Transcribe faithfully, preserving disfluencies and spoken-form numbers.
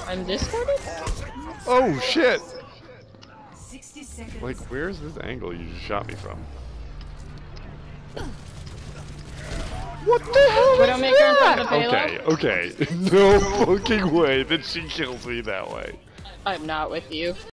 I'm discorded? Oh shit! Like, where's this angle you just shot me from? What the hell We is don't make her in front of that? the payload? Okay, okay. No fucking way that she kills me that way. I'm not with you.